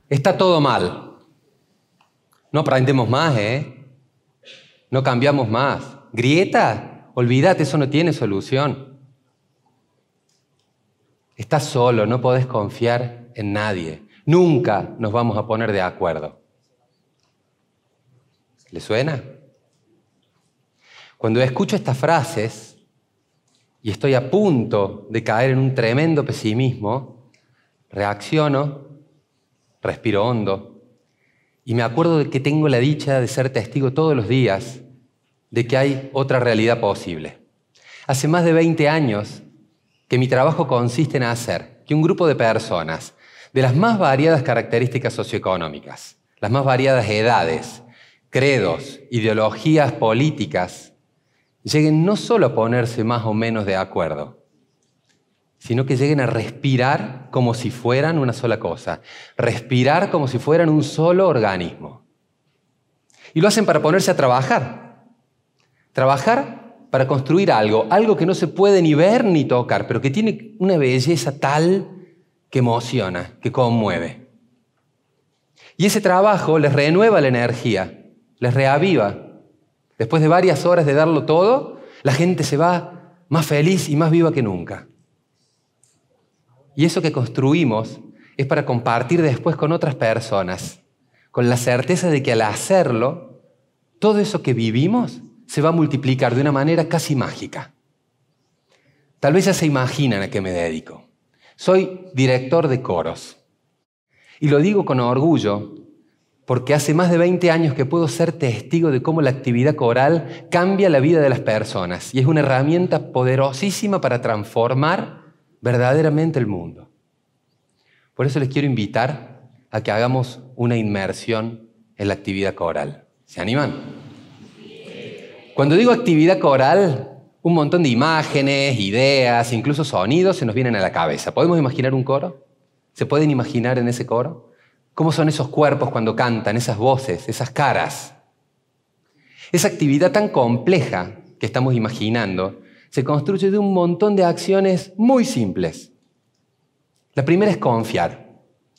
está todo mal. No aprendemos más, no cambiamos más. ¿Grieta? Olvídate, eso no tiene solución. Estás solo, no podés confiar en nadie. Nunca nos vamos a poner de acuerdo. ¿Le suena? Cuando escucho estas frases y estoy a punto de caer en un tremendo pesimismo, reacciono, respiro hondo y me acuerdo de que tengo la dicha de ser testigo todos los días de que hay otra realidad posible. Hace más de 20 años que mi trabajo consiste en hacer que un grupo de personas de las más variadas características socioeconómicas, las más variadas edades, credos, ideologías políticas, lleguen no solo a ponerse más o menos de acuerdo, sino que lleguen a respirar como si fueran una sola cosa, respirar como si fueran un solo organismo. Y lo hacen para ponerse a trabajar. Trabajar para construir algo que no se puede ni ver ni tocar, pero que tiene una belleza tal que emociona, que conmueve. Y ese trabajo les renueva la energía, les reaviva. Después de varias horas de darlo todo, la gente se va más feliz y más viva que nunca. Y eso que construimos es para compartir después con otras personas, con la certeza de que al hacerlo, todo eso que vivimos se va a multiplicar de una manera casi mágica. Tal vez ya se imaginan a qué me dedico. Soy director de coros. Y lo digo con orgullo porque hace más de 20 años que puedo ser testigo de cómo la actividad coral cambia la vida de las personas y es una herramienta poderosísima para transformar verdaderamente el mundo. Por eso les quiero invitar a que hagamos una inmersión en la actividad coral. ¿Se animan? Cuando digo actividad coral, un montón de imágenes, ideas, incluso sonidos se nos vienen a la cabeza. ¿Podemos imaginar un coro? ¿Se pueden imaginar en ese coro? ¿Cómo son esos cuerpos cuando cantan, esas voces, esas caras? Esa actividad tan compleja que estamos imaginando se construye de un montón de acciones muy simples. La primera es confiar.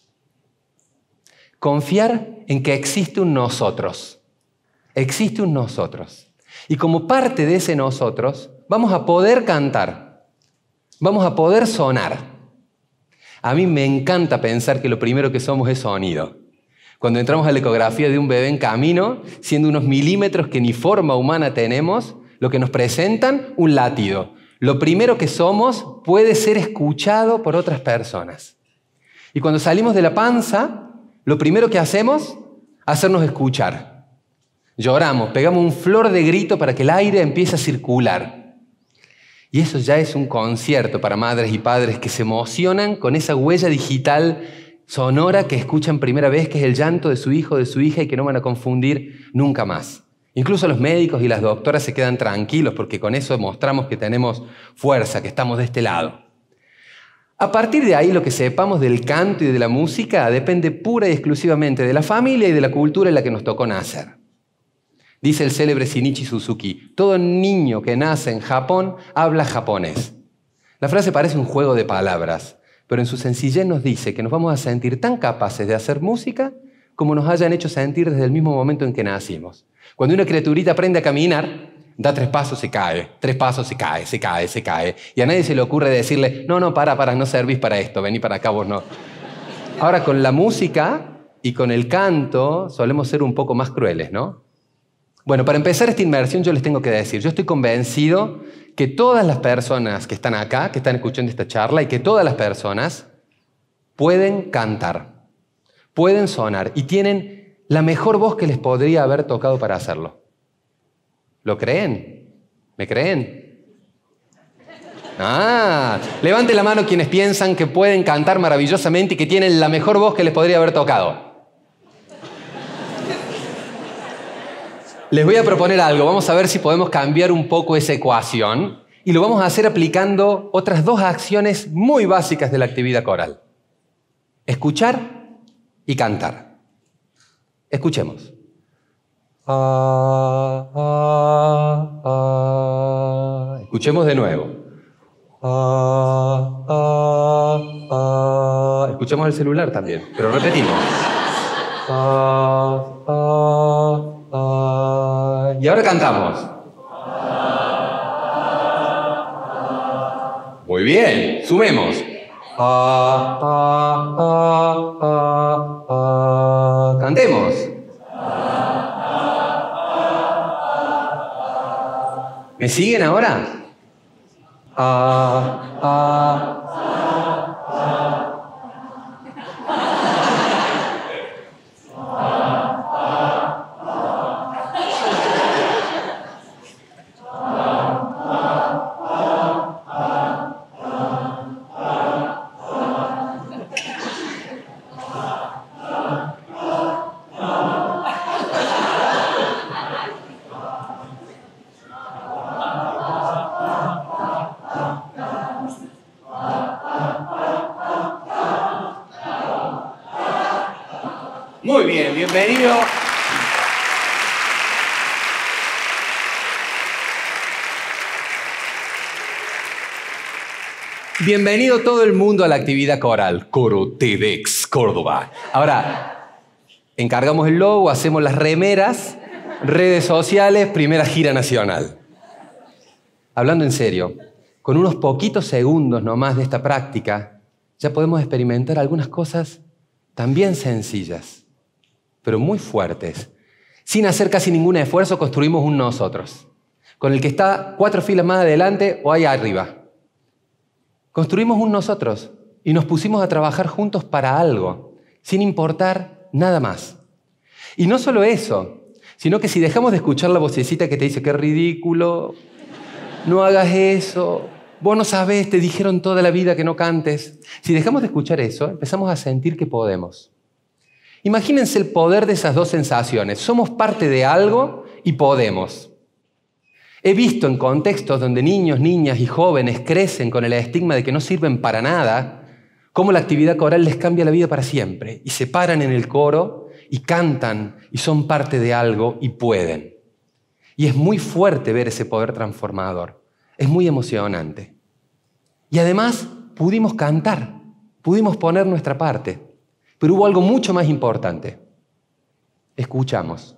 Confiar en que existe un nosotros. Existe un nosotros. Y como parte de ese nosotros, vamos a poder cantar. Vamos a poder sonar. A mí me encanta pensar que lo primero que somos es sonido. Cuando entramos a la ecografía de un bebé en camino, siendo unos milímetros que ni forma humana tenemos, lo que nos presentan, un latido. Lo primero que somos puede ser escuchado por otras personas. Y cuando salimos de la panza, lo primero que hacemos, hacernos escuchar. Lloramos, pegamos un flor de grito para que el aire empiece a circular. Y eso ya es un concierto para madres y padres que se emocionan con esa huella digital sonora que escuchan primera vez, que es el llanto de su hijo o de su hija y que no van a confundir nunca más. Incluso los médicos y las doctoras se quedan tranquilos porque con eso mostramos que tenemos fuerza, que estamos de este lado. A partir de ahí, lo que sepamos del canto y de la música depende pura y exclusivamente de la familia y de la cultura en la que nos tocó nacer. Dice el célebre Shinichi Suzuki, todo niño que nace en Japón habla japonés. La frase parece un juego de palabras, pero en su sencillez nos dice que nos vamos a sentir tan capaces de hacer música como nos hayan hecho sentir desde el mismo momento en que nacimos. Cuando una criaturita aprende a caminar, da 3 pasos, se cae, 3 pasos, se cae, se cae, se cae. Y a nadie se le ocurre decirle, no, para, no servís para esto, vení para acá vos no. Ahora, con la música y con el canto solemos ser un poco más crueles, ¿no? Bueno, para empezar esta inmersión yo les tengo que decir, yo estoy convencido que todas las personas que están acá, que están escuchando esta charla, y que todas las personas pueden cantar, pueden sonar y tienen la mejor voz que les podría haber tocado para hacerlo. ¿Lo creen? ¿Me creen? Levanten la mano quienes piensan que pueden cantar maravillosamente y que tienen la mejor voz que les podría haber tocado. Les voy a proponer algo, vamos a ver si podemos cambiar un poco esa ecuación y lo vamos a hacer aplicando otras 2 acciones muy básicas de la actividad coral. Escuchar y cantar. Escuchemos. Escuchemos de nuevo. Escuchemos el celular también, pero repetimos. Y ahora cantamos. Muy bien, sumemos. Cantemos. ¿Me siguen ahora? Muy bien, bienvenido. Bienvenido todo el mundo a la actividad coral, Coro TEDx Córdoba. Ahora, encargamos el logo, hacemos las remeras, redes sociales, primera gira nacional. Hablando en serio, con unos poquitos segundos nomás de esta práctica, ya podemos experimentar algunas cosas también sencillas, pero muy fuertes. Sin hacer casi ningún esfuerzo, construimos un nosotros, con el que está 4 filas más adelante o ahí arriba. Construimos un nosotros y nos pusimos a trabajar juntos para algo, sin importar nada más. Y no solo eso, sino que si dejamos de escuchar la vocecita que te dice, qué ridículo, no hagas eso, vos no sabés, te dijeron toda la vida que no cantes. Si dejamos de escuchar eso, empezamos a sentir que podemos. Imagínense el poder de esas dos sensaciones. Somos parte de algo y podemos. He visto en contextos donde niños, niñas y jóvenes crecen con el estigma de que no sirven para nada, cómo la actividad coral les cambia la vida para siempre. Y se paran en el coro y cantan y son parte de algo y pueden. Y es muy fuerte ver ese poder transformador. Es muy emocionante. Y además pudimos cantar, pudimos poner nuestra parte. Pero hubo algo mucho más importante. Escuchamos.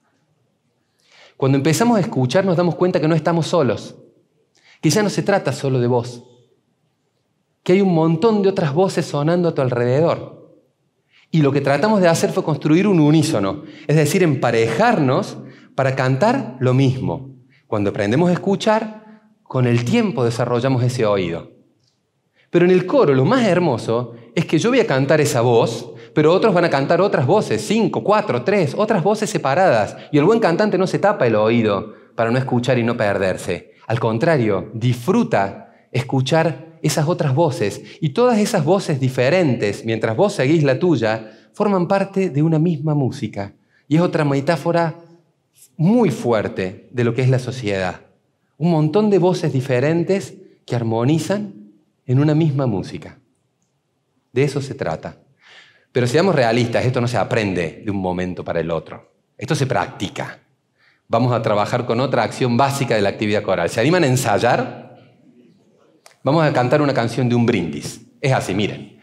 Cuando empezamos a escuchar nos damos cuenta que no estamos solos, que ya no se trata solo de vos, que hay un montón de otras voces sonando a tu alrededor. Y lo que tratamos de hacer fue construir un unísono, es decir, emparejarnos para cantar lo mismo. Cuando aprendemos a escuchar, con el tiempo desarrollamos ese oído. Pero en el coro lo más hermoso es que yo voy a cantar esa voz, pero otros van a cantar otras voces, 5, 4, 3, otras voces separadas. Y el buen cantante no se tapa el oído para no escuchar y no perderse. Al contrario, disfruta escuchar esas otras voces. Y todas esas voces diferentes, mientras vos seguís la tuya, forman parte de una misma música. Y es otra metáfora muy fuerte de lo que es la sociedad. Un montón de voces diferentes que armonizan en una misma música. De eso se trata. Pero seamos realistas, esto no se aprende de un momento para el otro. Esto se practica. Vamos a trabajar con otra acción básica de la actividad coral. ¿Se animan a ensayar? Vamos a cantar una canción de un brindis. Es así, miren.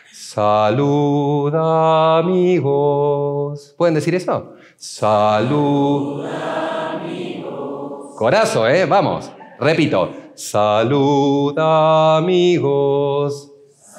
Salud, amigos. ¿Pueden decir eso? Salud, amigos. Corazo, vamos. Repito. Salud, amigos.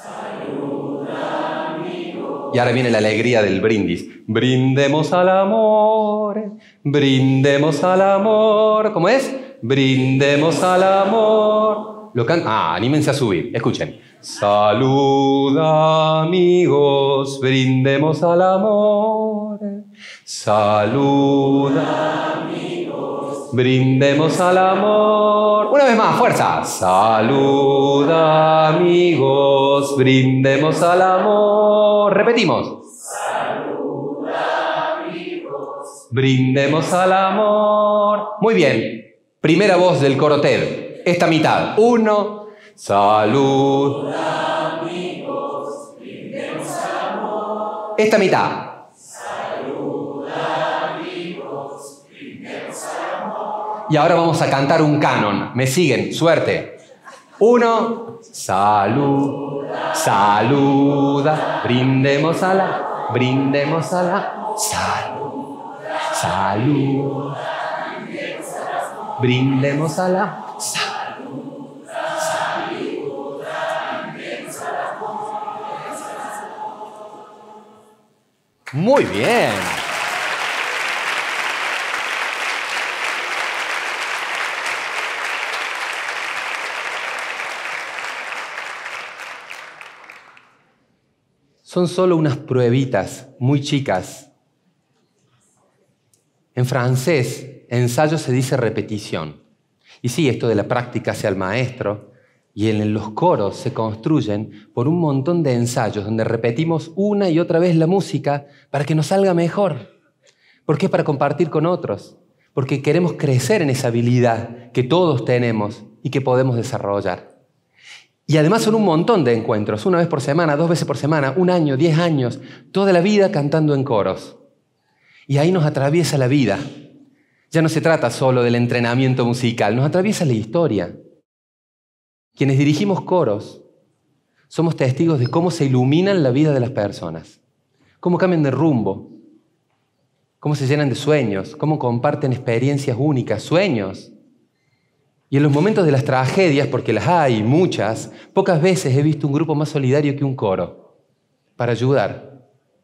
Y ahora viene la alegría del brindis. Brindemos al amor, brindemos al amor. ¿Cómo es? Brindemos al amor. Anímense a subir. Escuchen. Salud, amigos, brindemos al amor. Salud, amigos, brindemos al amor. Una vez más, fuerza. Salud, amigos, brindemos al amor. Repetimos. Salud, amigos, brindemos al amor. Muy bien. Primera voz del coro TED. Esta mitad. 1. Salud, amigos, brindemos al amor. Esta mitad. Salud, amigos, brindemos al amor. Y ahora vamos a cantar un canon. ¿Me siguen? Suerte. 1. Salud, saluda, brindemos a la, salud, salud. Brindemos a la salud, salud. Muy bien. Son solo unas pruebitas muy chicas. En francés, ensayo se dice repetición. Y sí, esto de la práctica hace al maestro. Y en los coros se construyen por un montón de ensayos donde repetimos una y otra vez la música para que nos salga mejor. Porque es para compartir con otros. Porque queremos crecer en esa habilidad que todos tenemos y que podemos desarrollar. Y además son un montón de encuentros, una vez por semana, 2 veces por semana, 1 año, 10 años, toda la vida cantando en coros. Y ahí nos atraviesa la vida. Ya no se trata solo del entrenamiento musical, nos atraviesa la historia. Quienes dirigimos coros somos testigos de cómo se iluminan la vida de las personas, cómo cambian de rumbo, cómo se llenan de sueños, cómo comparten experiencias únicas, sueños. Y en los momentos de las tragedias, porque las hay muchas, pocas veces he visto un grupo más solidario que un coro para ayudar.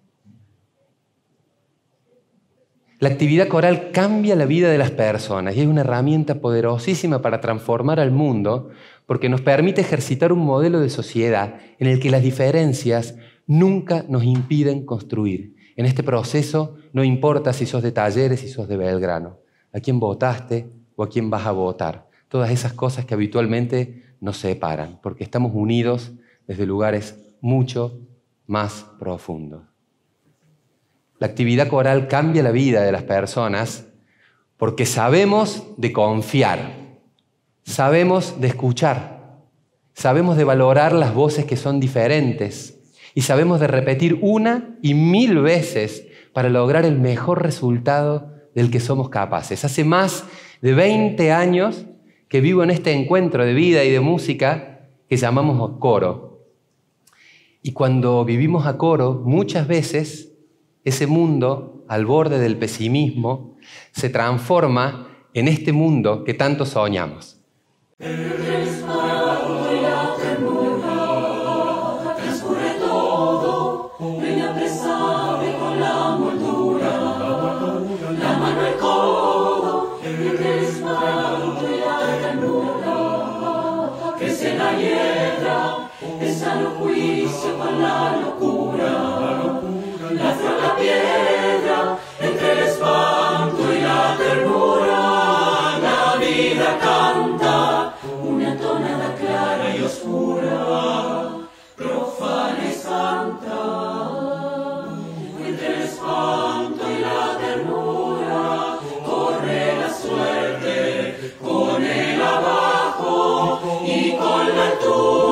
La actividad coral cambia la vida de las personas y es una herramienta poderosísima para transformar al mundo porque nos permite ejercitar un modelo de sociedad en el que las diferencias nunca nos impiden construir. En este proceso no importa si sos de Talleres, si sos de Belgrano, a quién votaste o a quién vas a votar. Todas esas cosas que habitualmente nos separan, porque estamos unidos desde lugares mucho más profundos. La actividad coral cambia la vida de las personas porque sabemos de confiar, sabemos de escuchar, sabemos de valorar las voces que son diferentes y sabemos de repetir 1 y 1000 veces para lograr el mejor resultado del que somos capaces. Hace más de 20 años que vivo en este encuentro de vida y de música que llamamos coro. Y cuando vivimos a coro, muchas veces ese mundo al borde del pesimismo se transforma en este mundo que tanto soñamos. Es sano juicio con la locura, la flor, la piedra, entre el espanto y la ternura, la vida canta una tonada clara y oscura, profana y santa, entre el espanto y la ternura, corre la suerte con el abajo y con la altura.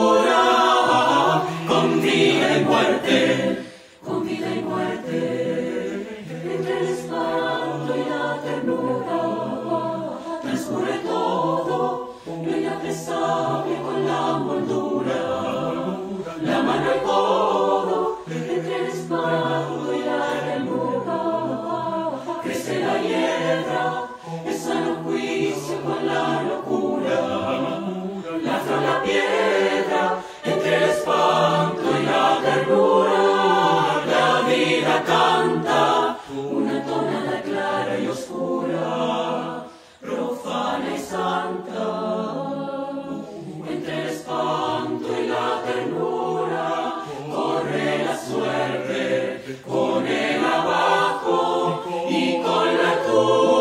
Con vida y muerte, entre el espanto y la ternura, transcurre todo, leña que sabe con la moldura, la mano y codo, entre el espanto y la ternura, crece la hiedra, es sano juicio con la locura, la flor, la piedra, entre el espanto y la ternura, la vida canta una tonada clara y oscura, profana y santa. Entre el espanto y la ternura, corre la suerte con el abajo y con la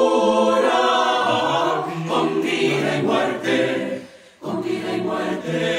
altura, con vida y muerte, con vida y muerte.